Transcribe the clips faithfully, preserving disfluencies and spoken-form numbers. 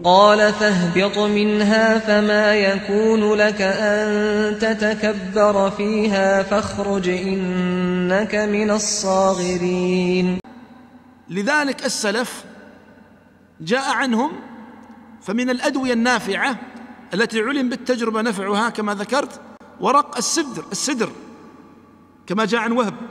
قال فاهبط منها فما يكون لك أن تتكبر فيها فاخرج إنك من الصاغرين. لذلك السلف جاء عنهم فمن الأدوية النافعة التي علم بالتجربة نفعها كما ذكرت ورق السدر السدر كما جاء عن وهب،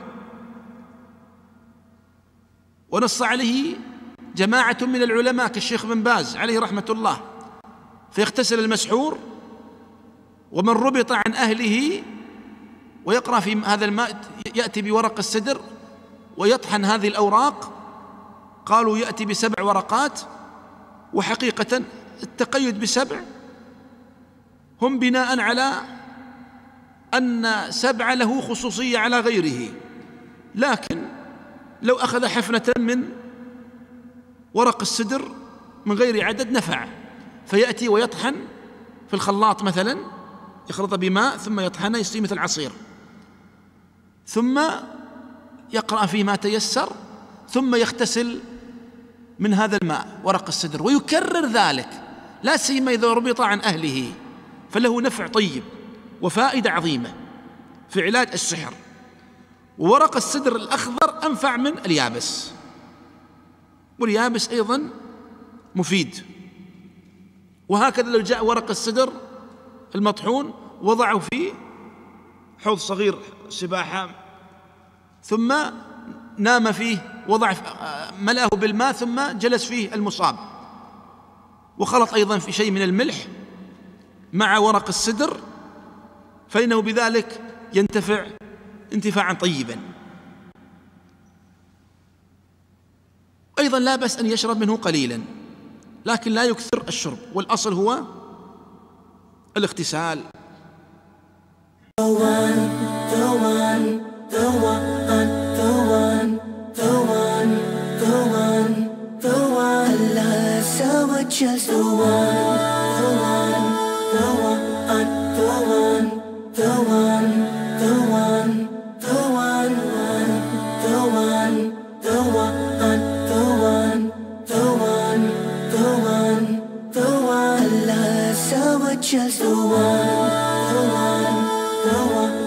ونص عليه جماعة من العلماء كالشيخ بن باز عليه رحمة الله، فيغتسل المسحور ومن ربط عن أهله ويقرأ في هذا الماء يأتي بورق السدر ويطحن هذه الأوراق، قالوا يأتي بسبع ورقات، وحقيقة التقيد بسبع هم بناء على أن سبع له خصوصية على غيره، لكن لو أخذ حفنة من ورق السدر من غير عدد نفع، فيأتي ويطحن في الخلاط مثلا، يخلط بماء ثم يطحنه يصير مثل عصير، ثم يقرأ فيه ما تيسر، ثم يغتسل من هذا الماء ورق السدر ويكرر ذلك، لا سيما إذا ربط عن أهله، فله نفع طيب وفائدة عظيمة في علاج السحر. وورق السدر الأخضر أنفع من اليابس، واليابس أيضا مفيد. وهكذا لو جاء ورق السدر المطحون وضعه في حوض صغير سباحة ثم نام فيه، وضع ملأه بالماء ثم جلس فيه المصاب وخلط أيضا في شيء من الملح مع ورق السدر، فإنه بذلك ينتفع انتفاعا طيبا. أيضا لا بأس أن يشرب منه قليلا، لكن لا يكثر الشرب، والأصل هو الاغتسال. Just the one, the one, the one, the one, the one, the one, the one, the one, the one, the one, the one, the one, the one. Allah, so just the one, the one, the one.